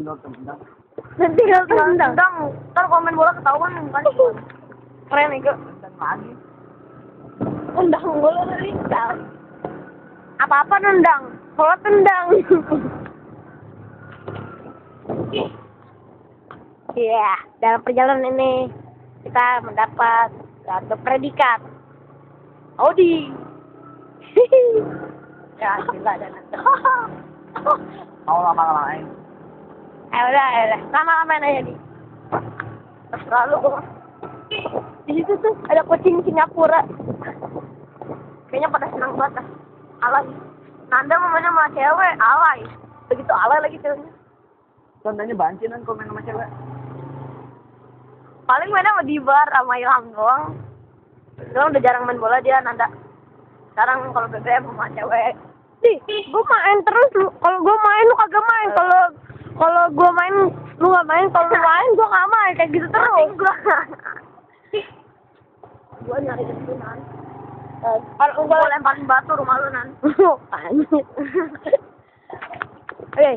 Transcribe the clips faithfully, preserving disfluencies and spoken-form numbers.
tinggal tendang. Tinggal tendang. Tendang, ntar kalau main bola ketahuan kan. Keren nih, Kak. Tendang lagi. Tendang bola dari tendang. Apa-apa nendang. Bola tendang. Iya, dalam perjalanan ini kita mendapat satu predikat. Audi. Ya, gila dan Mau lama-lamain. Eh udah, eh, udah. Lama-lamain aja di. Terserah lu, gua. Di situ tuh ada kucing Singapura. Kayaknya pada senang banget. ah. Alay. Nanda mamanya sama cewek, alay. Begitu alay lagi ceweknya. Contohnya banci kan kalau main sama cewek. Paling mainnya sama Dibar sama Ilham doang. Ilham udah jarang main bola dia, Nanda. Sekarang kalau B B M sama cewek. Di, gua main terus lu. Kalau gua main lu kagak main. Kalau kalau gua main lu nggak main. Kalau lu main gua nggak main. Kayak gitu terus. Gua. Gua nyari kesulitan. Kalau Gua lemparin batu rumah lu, Nan. Apaan? Eh.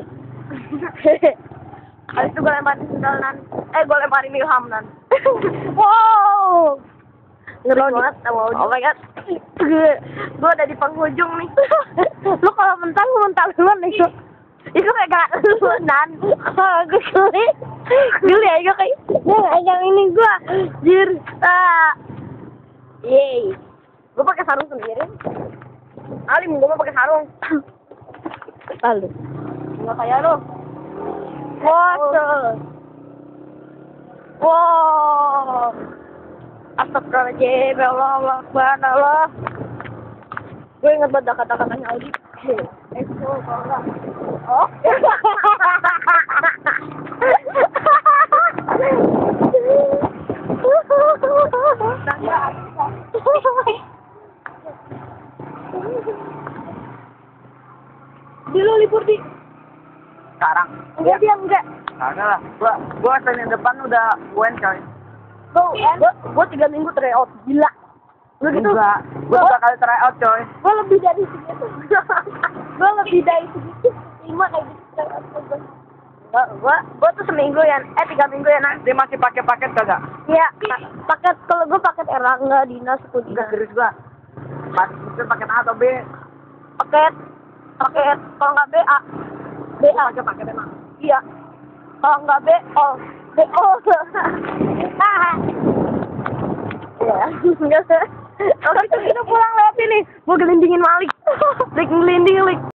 Habis itu gue lemparin sendal, Nan. Eh, gue lemparin Ilham, Nan. Wow. Ngeri banget sama Audi. Oh my god. Gue udah di penghujung nih. Lu kalau mental lu mental duluan nih gua. Itu kayak gak lu, Nan. Kalau gue geli. Geli aja kayak. Nah, yang ini gua. Jir. Ah. Yeay. Gue pakai sarung sendiri. Alim, gue mau pakai sarung. Lalu. Nggak kayak lu. Water. Wow. Astagfirullahaladzim, ya Allah, Allah, Akbar, Allah. Gue inget banget kata-katanya Audi. Exo, kalau enggak. Oh. Di lu libur di. Sekarang. Enggak dia enggak. Kagak lah. Gua gua Senin depan udah U N coy. Tuh, gua, gua tiga minggu tryout. Gila. Lu gitu. Enggak. Gua dua kali try out coy. Gua lebih dari segitu. Gua lebih dari segitu. Lima kayak gitu tryout gua. Gua, gua, gua tuh seminggu ya, eh tiga minggu ya, Nan. Dia masih pakai paket kagak? Iya, paket kalau gua paket Erlangga dinas Enggak kuliah. serius gua. Pas itu paket A atau B? Paket paket kalau nggak B A. B A. Pakai paket emang. Iya. Kalau nggak B O. B O. Ya. Enggak sih. Oke, kita pulang lewat sini. Gua gelindingin Malik. Lik ngelinding, Lik.